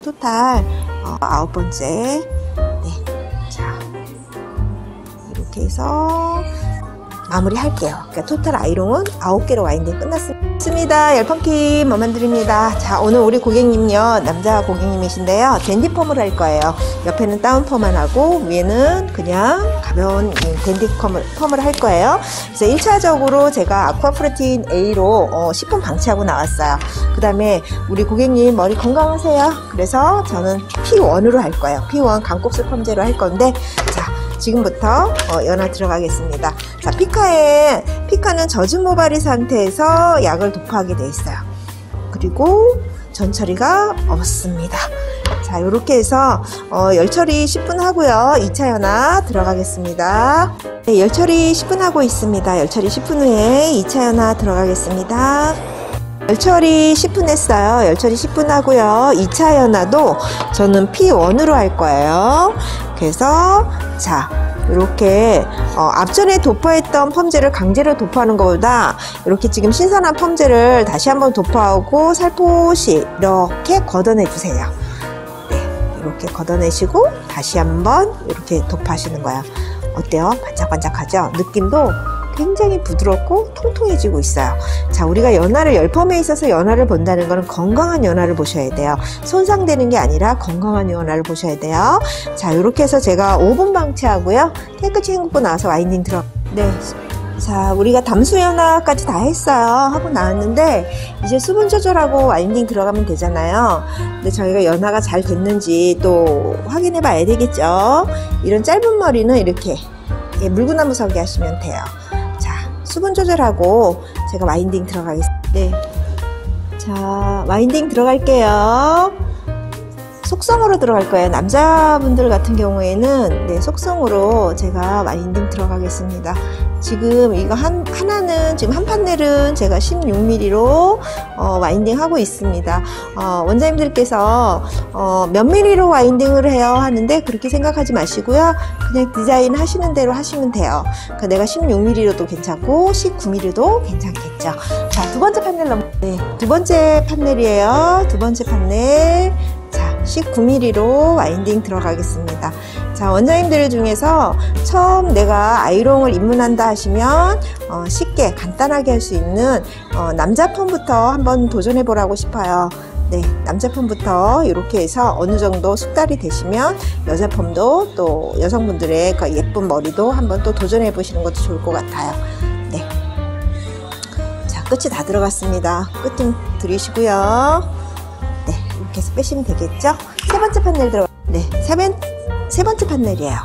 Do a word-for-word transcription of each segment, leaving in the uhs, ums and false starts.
토탈 어, 아홉 번째. 네, 자 이렇게 해서 마무리 할게요. 그러니까 토탈 아이롱은 아홉 개로 와인딩 끝났습니다. 열펌킴 뭐만 드립니다. 자, 오늘 우리 고객님요, 남자 고객님이신데요, 댄디 펌을 할 거예요. 옆에는 다운 펌만 하고 위에는 그냥 가벼운 댄디 펌을, 펌을 할 거예요. 그래서 일 차적으로 제가 아쿠아프레틴 A로 어, 십 분 방치하고 나왔어요. 그 다음에 우리 고객님 머리 건강하세요. 그래서 저는 피 원으로 할 거예요. 피 원 강곱슬 펌제로 할 건데, 자 지금부터 어, 연화 들어가겠습니다. 자, 피카에 피카는 젖은 모발이 상태에서 약을 도포하게 되어 있어요. 그리고 전 처리가 없습니다. 자, 이렇게 해서 어, 열 처리 십 분 하고요. 이 차 연화 들어가겠습니다. 네, 열 처리 십 분 하고 있습니다. 열 처리 십 분 후에 이 차 연화 들어가겠습니다. 열 처리 십 분 했어요. 열 처리 십 분 하고요. 이 차 연화도 저는 피 원으로 할 거예요. 그래서 자, 이렇게 어, 앞전에 도포했던 펌제를 강제로 도포하는 것보다 이렇게 지금 신선한 펌제를 다시 한번 도포하고 살포시 이렇게 걷어내 주세요. 네, 이렇게 걷어내시고 다시 한번 이렇게 도포하시는 거예요. 어때요? 반짝반짝하죠? 느낌도 굉장히 부드럽고 통통해지고 있어요. 자, 우리가 연화를 열펌에 있어서 연화를 본다는 것은 건강한 연화를 보셔야 돼요. 손상되는 게 아니라 건강한 연화를 보셔야 돼요. 자, 이렇게 해서 제가 오 분 방치하고요. 깨끗이 헹구고 나서 와인딩 들어. 네. 자, 우리가 담수 연화까지 다 했어요. 하고 나왔는데 이제 수분 조절하고 와인딩 들어가면 되잖아요. 근데 저희가 연화가 잘 됐는지 또 확인해 봐야 되겠죠. 이런 짧은 머리는 이렇게 예, 물구나무 서기 하시면 돼요. 수분 조절하고 제가 와인딩 들어가겠습니다. 네. 자, 와인딩 들어갈게요. 속성으로 들어갈 거예요. 남자분들 같은 경우에는 네, 속성으로 제가 와인딩 들어가겠습니다. 지금 이거 한, 하나는 지금 한 판넬은 제가 십육 밀리미터로 어, 와인딩 하고 있습니다. 어, 원장님들께서 어, 몇 밀리로 와인딩을 해요 하는데 그렇게 생각하지 마시고요. 그냥 디자인 하시는 대로 하시면 돼요. 그러니까 내가 십육 밀리미터도 괜찮고 십구 밀리미터도 괜찮겠죠. 자, 두 번째 판넬 넘 네, 두 번째 판넬이에요. 두 번째 판넬. 자, 십구 밀리미터로 와인딩 들어가겠습니다. 자, 원장님들 중에서 처음 내가 아이롱을 입문한다 하시면 어, 쉽게 간단하게 할 수 있는 어, 남자 펌부터 한번 도전해 보라고 싶어요. 네, 남자 펌부터 이렇게 해서 어느 정도 숙달이 되시면 여자 펌도 또 여성분들의 그 예쁜 머리도 한번 또 도전해 보시는 것도 좋을 것 같아요. 네, 자, 끝이 다 들어갔습니다. 끝 좀 들이시고요. 네, 이렇게 해서 빼시면 되겠죠. 세 번째 판넬 들어가. 네, 세, 번, 세 번째 판넬이에요.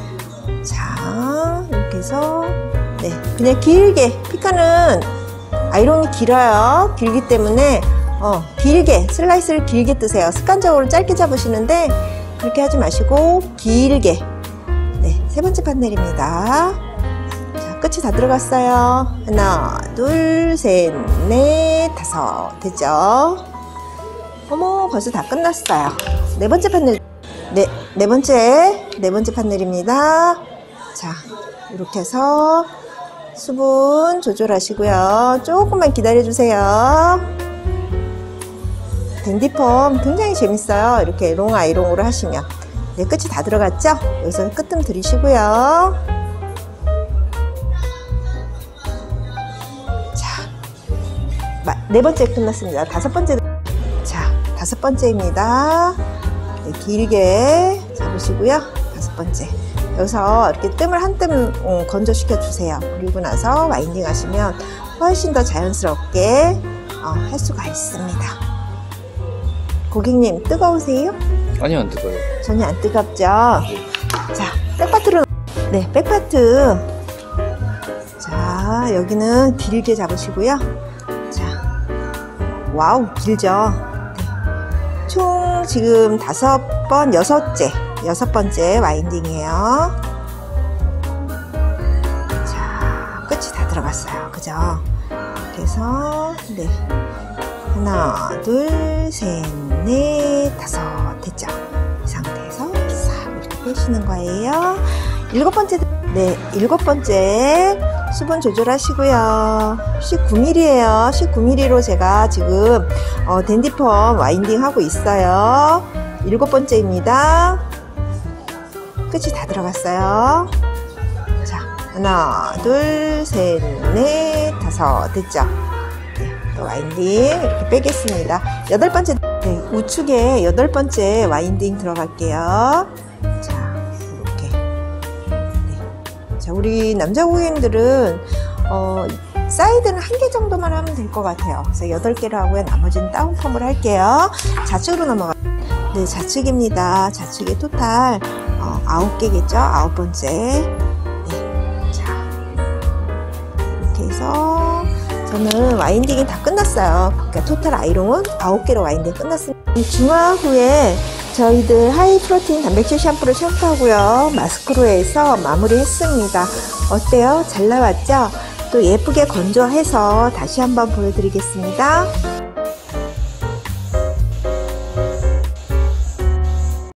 자, 이렇게 해서 네, 그냥 길게, 피카는 아이롱이 길어요. 길기 때문에 어, 길게 슬라이스를 길게 뜨세요. 습관적으로 짧게 잡으시는데 그렇게 하지 마시고 길게. 네, 세 번째 판넬입니다. 자, 끝이 다 들어갔어요. 하나, 둘, 셋, 넷, 다섯. 됐죠? 어머, 벌써 다 끝났어요. 네 번째 판넬. 네, 네 번째, 네 번째 판넬입니다. 자, 이렇게 해서 수분 조절하시고요. 조금만 기다려주세요. 댄디펌 굉장히 재밌어요. 이렇게 롱 아이롱으로 하시면. 네, 끝이 다 들어갔죠? 여기서 끝좀 들이시고요. 자, 네 번째 끝났습니다. 다섯 번째. 자, 다섯 번째입니다. 네, 길게 잡으시고요. 다섯 번째. 여기서 이렇게 뜸을 한 뜸 음, 건조시켜 주세요. 그리고 나서 와인딩 하시면 훨씬 더 자연스럽게 어, 할 수가 있습니다. 고객님, 뜨거우세요? 아니요, 안 뜨거워요. 전혀 안 뜨겁죠? 자, 백파트로. 네, 백파트. 자, 여기는 길게 잡으시고요. 자, 와우, 길죠? 네. 총 지금 다섯 번, 여섯째, 여섯 번째 와인딩이에요. 자, 끝이 다 들어갔어요. 그죠? 이렇게 해서, 네. 하나, 둘, 셋, 넷, 다섯. 됐죠? 이 상태에서 싹 이렇게 빼시는 거예요. 일곱 번째, 네, 일곱 번째 수분 조절하시고요. 십구 밀리미터예요. 십구 밀리미터로 제가 지금 어, 댄디펌 와인딩 하고 있어요. 일곱 번째입니다. 끝이 다 들어갔어요. 자, 하나, 둘, 셋, 넷, 다섯. 됐죠? 네, 또 와인딩 이렇게 빼겠습니다. 여덟 번째, 네, 우측에 여덟 번째 와인딩 들어갈게요. 자, 이렇게. 네. 자, 우리 남자 고객님들은 어, 사이드는 한 개 정도만 하면 될 것 같아요. 그래서 여덟 개를 하고요. 나머지는 다운펌을 할게요. 좌측으로 넘어가. 네, 좌측입니다. 좌측에 토탈 어, 아홉 개겠죠? 아홉 번째. 네, 자, 이렇게 해서 저는 와인딩이 다 끝났어요. 그러니까 토탈 아이롱은 아홉 개로 와인딩 끝났습니다. 중화 후에 저희들 하이 프로틴 단백질 샴푸를 샴푸하고요. 마스크로 해서 마무리했습니다. 어때요? 잘 나왔죠? 또 예쁘게 건조해서 다시 한번 보여드리겠습니다.